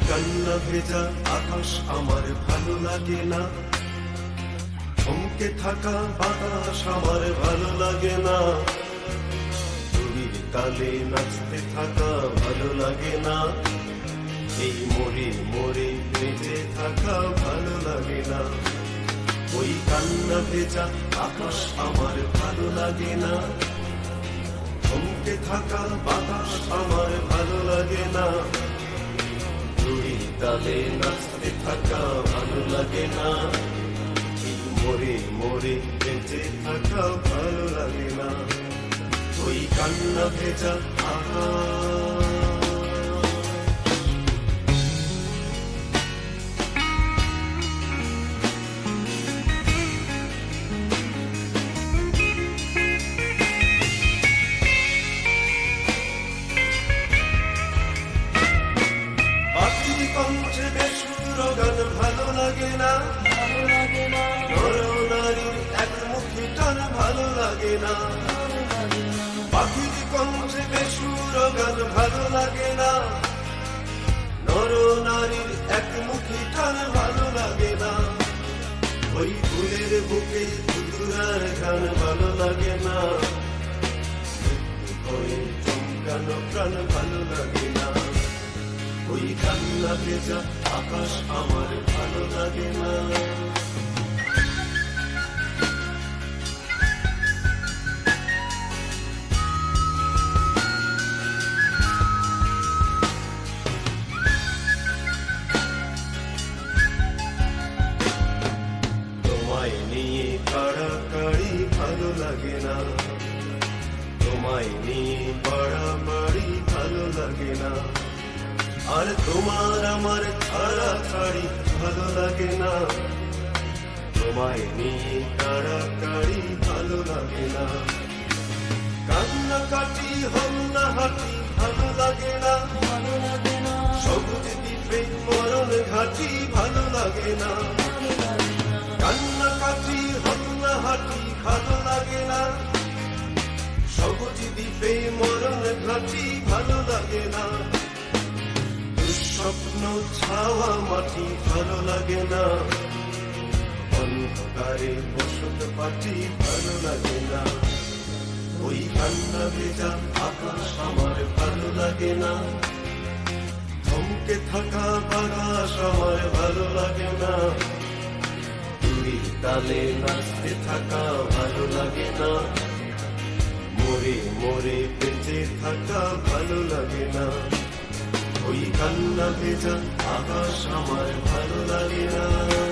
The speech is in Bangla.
কান্না ভেজা আকাশ আমার ভালো লাগে না, থমকে থাকা বাতাস আমার ভালো লাগে না, তুড়ির তালে নাচতে থাকা ভালো লাগে না, এই মোড়ে মোড়ে বেঁচে থাকা ভালো লাগে না। ওই কান্না ভেজা আকাশ আমার ভালো লাগে না, থমকে থাকা বাতাস আমার ভালো লাগে না, তুড়ির তালে নাচতে থাকা ভালো লাগে না, এই মোড়ে মোড়ে বেঁচে থাকা ভালো লাগে না। ওই কান্না ভেজা আকাশ ভালো লাগে না, নরনারীর একমুখী টান ভালো লাগে না, পাখির কণ্ঠে বেসুর গান ভালো লাগে না, নরনারীর একমুখী টান ভালো লাগে না, ওই ফুলের বুকে দুরার গান ভালো লাগে না, হয়ে চমকানো প্রাণ ভালো লাগে না। ওই কান্না ভেজা আকাশ আমার ভালো লাগে না। তোমায় নিয়ে কাড়াকাড়ি ভালো লাগে না, তোমায় নিয়ে বাড়াবাড়ি ভালো লাগে না, আর তোমার আমার ছাড়াছাড়ি ভালো লাগে না, তোমায় নিয়ে কাড়াকাড়ি ভালো লাগে না, কান্নাকাটি হন্নাহাটি ভালো লাগে না, সবুজ দ্বীপে মরণ ঘাটি ভালো লাগে না, কান্নাকাটি হন্নাহাটি ভালো লাগে না, সবুজ দ্বীপে মরণ ঘাটি ভালো লাগে না, স্বপ্ন ছাওয়া মাটি ভালো লাগে না, অন্ধকারে বসত পাটি ভালো লাগে না, ওই কান্না ভেজা আকাশ আমার ভালো লাগে না, থমকে থাকা বাতাস আমার ভালো লাগে না, তুড়ির তালে নাচতে থাকা ভালো লাগে না, মোড়ে মোড়ে বেঁচে থাকা ভালো লাগে না, ওই কান্না ভেজা আকাশ আমার ভালো লাগে না।